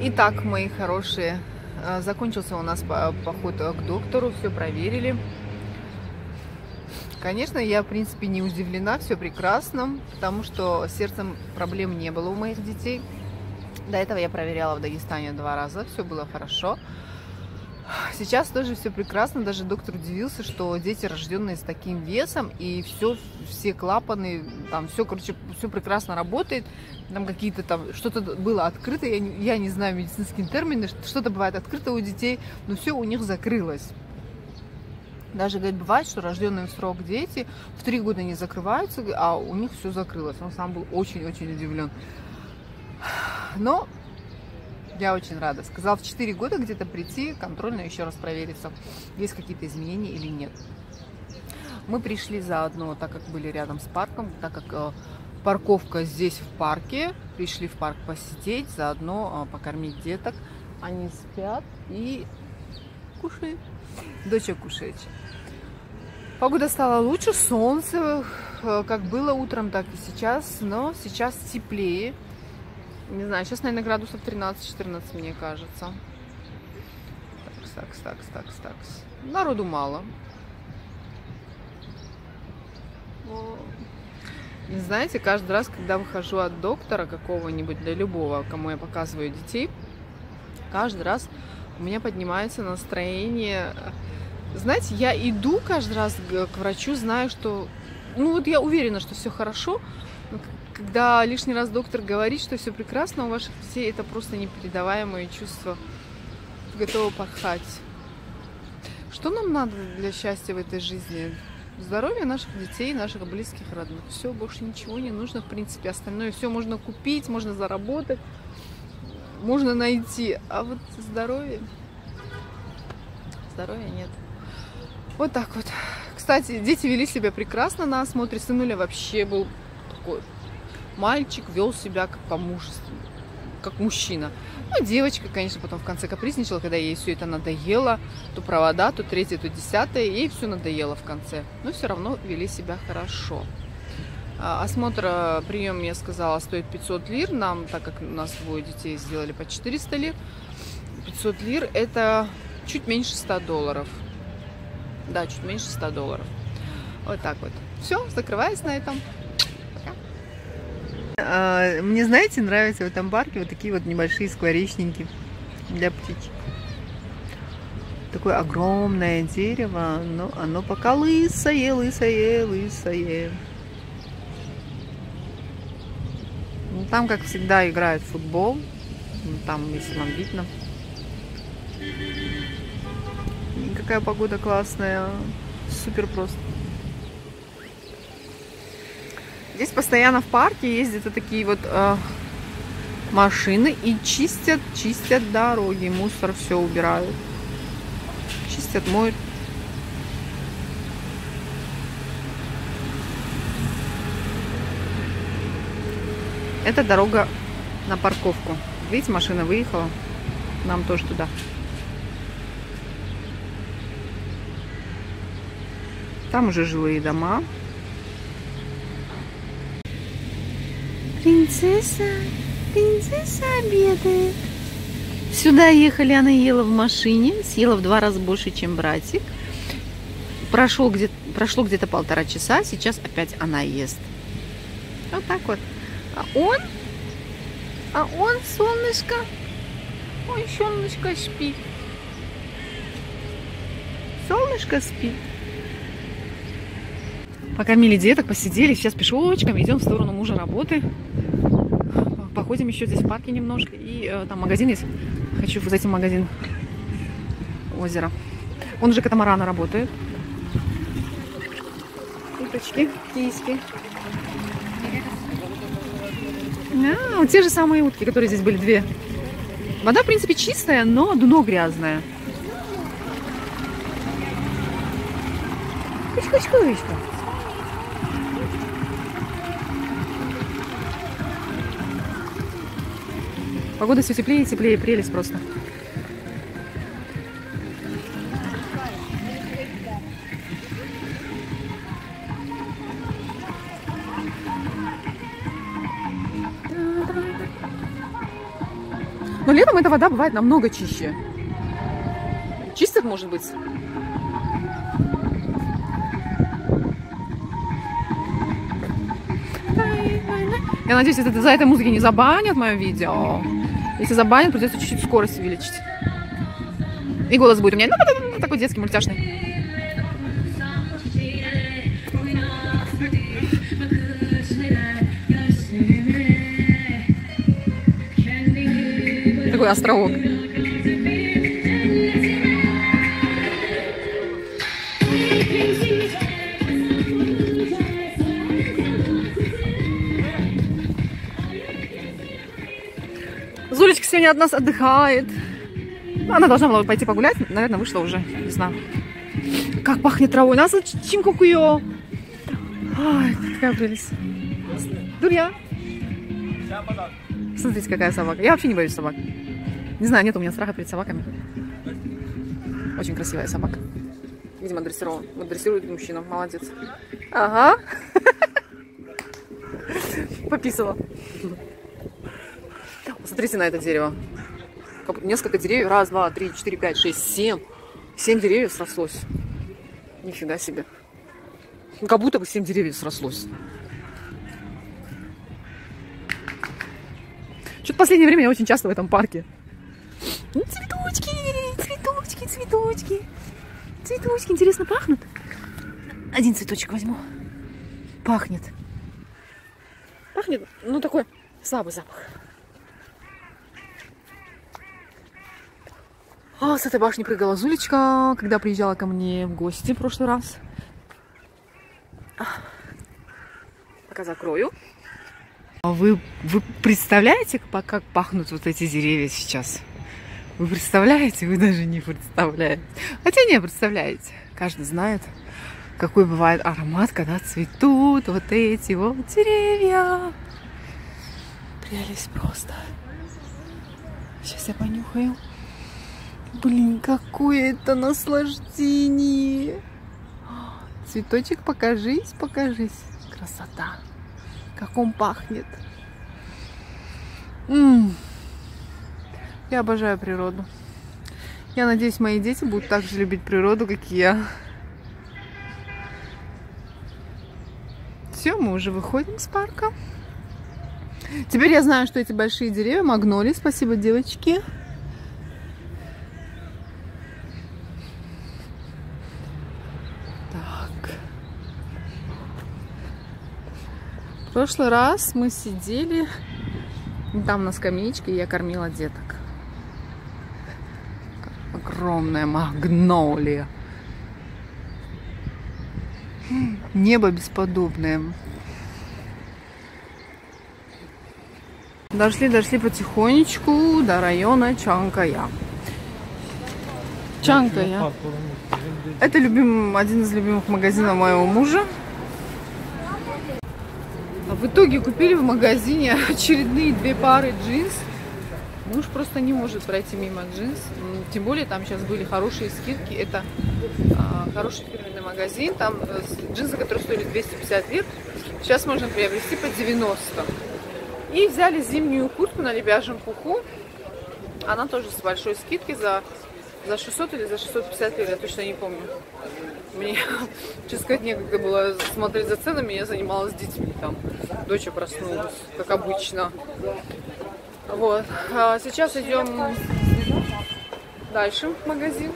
Итак, мои хорошие, закончился у нас поход к доктору, все проверили. Конечно, я, в принципе, не удивлена, все прекрасно, потому что с сердцем проблем не было у моих детей. До этого я проверяла в Дагестане 2 раза, все было хорошо. Сейчас тоже все прекрасно, даже доктор удивился, что дети, рожденные с таким весом, и все клапаны, там все, короче, все прекрасно работает. Там какие-то там, что-то было открыто, я не знаю медицинские термины, что-то бывает открыто у детей, но все у них закрылось. Даже, говорит, бывает, что рожденные в срок дети в 3 года не закрываются, а у них все закрылось. Он сам был очень-очень удивлен. Но я очень рада. Сказал, в 4 года где-то прийти, контрольно еще раз провериться, есть какие-то изменения или нет. Мы пришли заодно, так как были рядом с парком, так как парковка здесь в парке. Пришли в парк посидеть, заодно покормить деток. Они спят и кушают. Доча кушает. Погода стала лучше, солнце, как было утром, так и сейчас, но сейчас теплее. Не знаю, сейчас, наверное, градусов 13-14, мне кажется. Такс. Народу мало. Знаете, каждый раз, когда выхожу от доктора какого-нибудь, для любого, кому я показываю детей, каждый раз у меня поднимается настроение. Знаете, я иду каждый раз к врачу, знаю, что... Ну вот я уверена, что все хорошо. Но когда лишний раз доктор говорит, что все прекрасно у ваших детей, это просто непередаваемое чувство. Готово порхать. Что нам надо для счастья в этой жизни? Здоровье наших детей, наших близких, родных. Все, больше ничего не нужно, в принципе. Остальное все можно купить, можно заработать, можно найти. А вот здоровья нет. Вот так вот. Кстати, дети вели себя прекрасно на осмотре. Сынуля вообще был такой мальчик, вел себя как по-мужеству, как мужчина. Ну, девочка, конечно, потом в конце капризничала, когда ей все это надоело. То провода, то третье, то 10-е. Ей все надоело в конце. Но все равно вели себя хорошо. Осмотр, прием, я сказала, стоит 500 лир. Нам, так как у нас 2 детей, сделали по 400 лир. 500 лир это чуть меньше $100. Да, чуть меньше $100. Вот так вот. Все, закрываюсь на этом. Пока. Мне, знаете, нравятся в этом парке вот такие вот небольшие скворечники для птичек. Такое огромное дерево, но оно пока лысое. Ну, там, как всегда, играют в футбол. Ну, там, если вам видно. Какая погода классная. Супер просто. Здесь постоянно в парке ездят вот такие вот машины и чистят дороги. Мусор все убирают. Чистят, моют. Это дорога на парковку. Видите, машина выехала. Нам тоже туда. Там уже жилые дома. Принцесса обедает. Сюда ехали, она ела в машине. Съела в 2 раза больше, чем братик. Прошло где-то 1,5 часа. Сейчас опять она ест. Вот так вот. А он, солнышко. Ой, солнышко спит. Солнышко спит. Покормили деток, посидели. Сейчас пешочком идем в сторону мужа работы. Походим еще здесь в парке немножко. И там магазин есть. Хочу зайти в магазин. Озеро. Он же катамарана работает. Уточки, киски. Вот те же самые утки, которые здесь были 2. Вода, в принципе, чистая, но дно грязное. Кыш-кыш-кыш-ка. Погода все теплее и теплее, прелесть просто. Но летом эта вода бывает намного чище. Чистых, может быть. Я надеюсь, из-за этой музыки не забанят мое видео. Если забанят, придется чуть-чуть скорость увеличить. И голос будет у меня такой детский, мультяшный. Такой островок. Зулечка сегодня от нас отдыхает. Она должна была пойти погулять. Наверное, вышла уже. Не знаю. Как пахнет травой. Нас чинкукуё. Ой, какая прелесть. Дурья. Смотрите, какая собака. Я вообще не боюсь собак. Не знаю, нет у меня страха перед собаками. Очень красивая собака. Видимо, дрессирован. Вот дрессирует мужчина. Молодец. Ага. Пописала. Посмотрите на это дерево. Несколько деревьев. Раз, два, три, четыре, пять, шесть, семь. 7 деревьев срослось. Нифига себе. Ну, как будто бы 7 деревьев срослось. Что-то в последнее время я очень часто в этом парке. Цветочки, цветочки, цветочки. Цветочки, интересно, пахнут? Один цветочек возьму. Пахнет. Пахнет, ну такой слабый запах. А с этой башни прыгала Зулечка, когда приезжала ко мне в гости в прошлый раз. Пока закрою. Вы представляете, как пахнут вот эти деревья сейчас? Вы представляете? Вы даже не представляете. Хотя не представляете. Каждый знает, какой бывает аромат, когда цветут вот эти вот деревья. Прелесть просто. Сейчас я понюхаю. Блин, какое это наслаждение. Цветочек, покажись, покажись. Красота. Как он пахнет. Я обожаю природу. Я надеюсь, мои дети будут так же любить природу, как и я. Все, мы уже выходим с парка. Теперь я знаю, что эти большие деревья магнолии. Спасибо, девочки. В прошлый раз мы сидели там на скамеечке, и я кормила деток. Огромная магнолия. Небо бесподобное. Дошли потихонечку до района Чанкая. Чанкая. Это один из любимых магазинов моего мужа. В итоге купили в магазине очередные 2 пары джинс. Муж просто не может пройти мимо джинс. Тем более там сейчас были хорошие скидки. Это хороший фирменный магазин. Там джинсы, которые стоили 250 лир, сейчас можно приобрести по 90. И взяли зимнюю куртку на лебяжьем пуху. Она тоже с большой скидкой за 600 или за 650 лир, я точно не помню. Мне, честно сказать, некогда было смотреть за ценами, я занималась с детьми там. Дочь проснулась, как обычно. Вот. А сейчас идем дальше в магазин.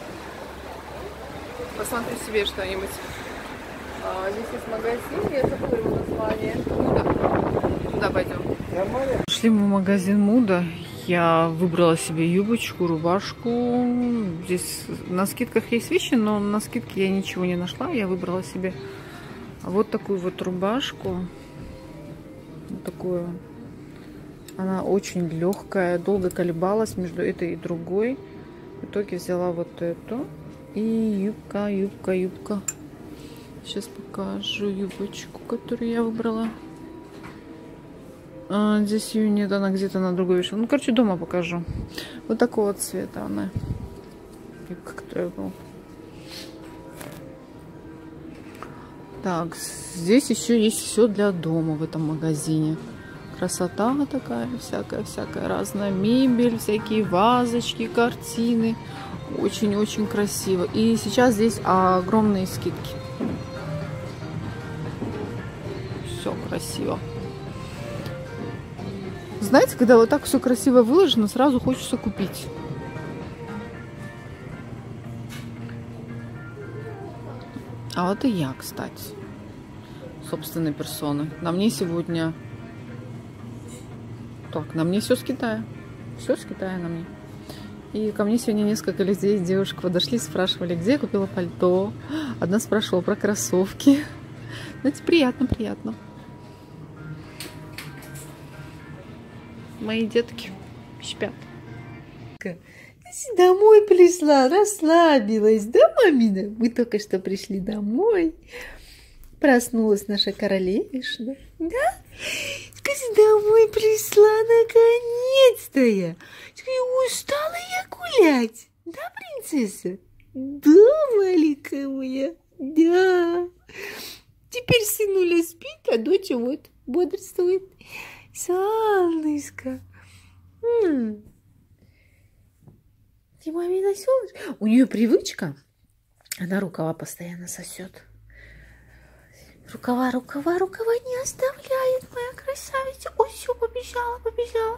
Посмотрю себе что-нибудь. Здесь есть магазин, я забыла его название. Муда. Туда пойдем. Шли мы в магазин Муда. Я выбрала себе юбочку, рубашку. Здесь на скидках есть вещи, но на скидке я ничего не нашла. Я выбрала себе вот такую вот рубашку. Вот такую. Она очень легкая. Долго колебалась между этой и другой. В итоге взяла вот эту. И юбка. Сейчас покажу юбочку, которую я выбрала. Здесь ее нет, она где-то на другой вешалке. Ну, короче, дома покажу. Вот такого цвета она. Юбка, которая была. Так, здесь еще есть все для дома в этом магазине. Красота такая, всякая разная мебель, всякие вазочки, картины. Очень-очень красиво. И сейчас здесь огромные скидки. Все красиво. Знаете, когда вот так все красиво выложено, сразу хочется купить. А вот и я, кстати, собственной персоной. На мне сегодня... Так, на мне все с Китая. Все с Китая на мне. И ко мне сегодня несколько людей, девушек подошли, спрашивали, где я купила пальто. Одна спрашивала про кроссовки. Знаете, приятно. Мои детки спят. Домой пришла, расслабилась, да, мамина? Мы только что пришли домой. Проснулась наша королевишна, да? Скажи, домой пришла наконец-то я. Скажи, устала я гулять, да, принцесса? Да, маленькая моя, да. Теперь сынуля спит, а доча вот бодрствует. Солнышко. Ты, мамина, солнышко. У нее привычка, она рукава постоянно сосет. Рукава не оставляет, моя красавица. Ой, все, побежала.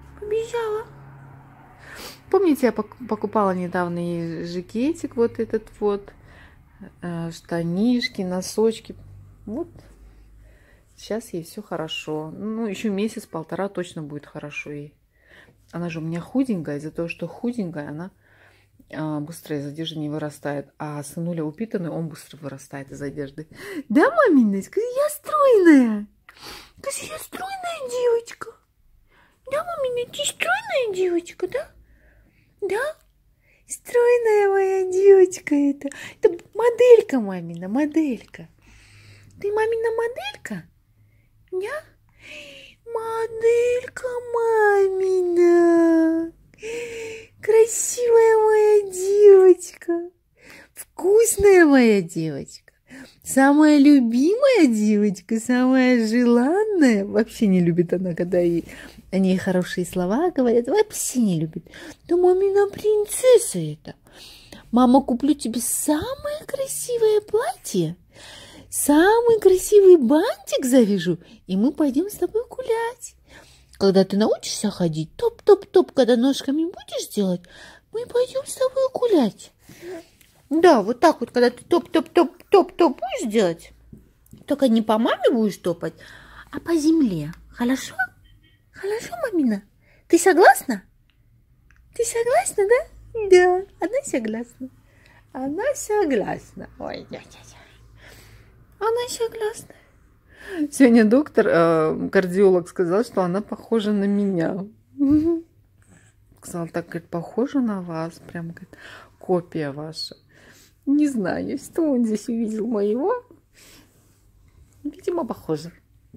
Помните, я покупала недавно ей жакетик, вот этот вот, штанишки, носочки. Вот. Сейчас ей все хорошо. Ну, еще месяц-полтора точно будет хорошо ей. Она же у меня худенькая, из-за того, что худенькая, она быстро из одежды не вырастает. А сынуля упитанный, он быстро вырастает из одежды. Да, мамина, скажи, я стройная. Скажи, я стройная девочка. Да, мамина, ты стройная девочка, да? Да? Стройная моя девочка это. Это моделька, мамина, моделька. Ты мамина моделька? Да? Моделька мамина. Красивая моя девочка. Вкусная моя девочка. Самая любимая девочка, самая желанная. Вообще не любит она, когда ей о ней хорошие слова говорят. Вообще не любит. Да мамина принцесса это. Мама, куплю тебе самое красивое платье. Самый красивый бантик завяжу, и мы пойдем с тобой гулять. Когда ты научишься ходить, топ-топ-топ, когда ножками будешь делать, мы пойдем с тобой гулять. Да, вот так вот, когда ты топ-топ-топ-топ-топ будешь делать, только не по маме будешь топать, а по земле. Хорошо? Хорошо, мамина? Ты согласна? Ты согласна, да? Да, она согласна. Она согласна. Ой, она согласна. Сегодня доктор, кардиолог, сказал, что она похожа на меня. Сказал, так, говорит, похожа на вас. Прям, говорит, копия ваша. Не знаю, что он здесь увидел моего. Видимо, похоже.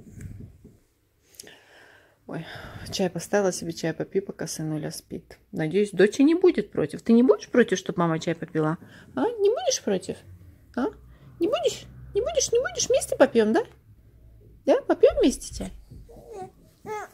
Ой, чай поставила себе, чай попью, пока сынуля спит. Надеюсь, дочь не будет против. Ты не будешь против, чтобы мама чай попила? А? Не будешь против? А? Не будешь? Не будешь? Вместе попьем, да? Да, попьем вместе чай?